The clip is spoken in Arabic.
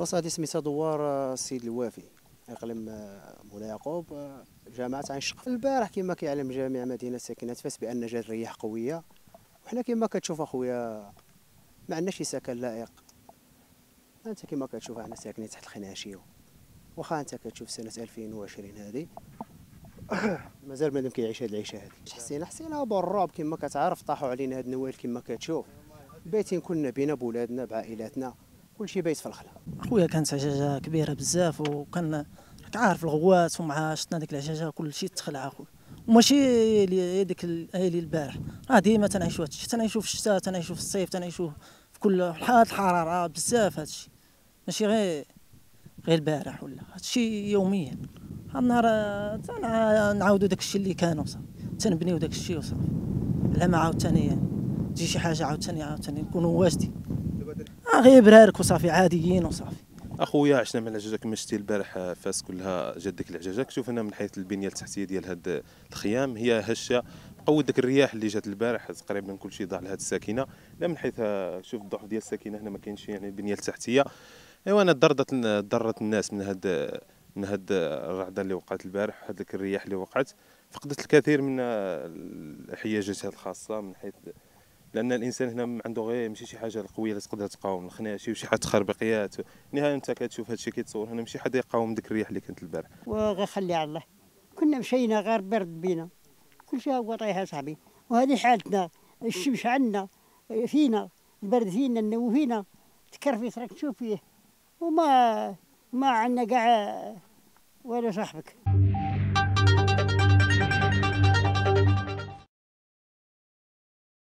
البلاصه هذه سميتها دوار السيد الوافي، اقليم مولاي يعقوب، جامعه عين شقر. البارح كما كيعلم جميع مدينه ساكنه فاس بان جات الرياح قويه، وحنا كما كتشوف اخويا ما عندناش شي سكن لائق. انت كما كتشوف احنا ساكنين تحت الخناشيو، واخا انت كتشوف سنه 2020 هذه مازال بنادم كيعيش هاد العيشه هادي. حسينا بالرعب كما كتعرف، طاحوا علينا هاد النوال كما كتشوف، بايتين كلنا بينا بولادنا بعائلاتنا، كلشي بايت في الخلا. خويا كانت عجاجه كبيره بزاف، وكان راك عارف الغواص، ومع شفنا ديك العجاجه كلشي تخلع اخويا. وماشي ديك الليل البارح، راه ديما تنعيشوا هادشي، تنعيشوا في الشتاء، تنعيشوا في الصيف، تنعيشوا في كل حالات الحراره بزاف. هادشي ماشي غير البارح، ولا هادشي يوميا. هاد النهار نعاودوا داكشي اللي كان وصافي، تنبنيو داكشي وصافي. لا ما عاوتاني تجي شي حاجه عاوتاني نكونوا واجدين. غير برارك وصافي، عاديين وصافي. اخويا عشنا مع العجاجه كما شتي البارح، فاس كلها جات ديك العجاجه. شوف انا من حيث البنيه التحتيه ديال هاد الخيام هي هشه، قوت داك الرياح اللي جات البارح تقريبا كلشي ضاع لهاد الساكنه. لا من حيث شوف الضعف ديال الساكنه هنا ما كاينش يعني البنيه التحتيه. ايوا انا ضرت الناس من هاد الرعده اللي وقعت البارح، هذيك الرياح اللي وقعت، فقدت الكثير من الاحتياجات الخاصه. من حيث لان الانسان هنا عنده غير ماشي شي حاجه القويه اللي تقدر تقاوم الخناشي وشي حاجه تخربقيات. نهايه انت كتشوف هادشي كيتصور هنا ماشي حد يقاوم ديك الرياح اللي كانت البارح. وغخلي على الله، كنا مشينا غير برد بينا، كل شيء هو طايح صاحبي. وهذه حالتنا، الشمس عندنا فينا، البرد فينا، النو فينا، تكرفس راك تشوف فيه، وما عندنا كاع ولا صاحبك.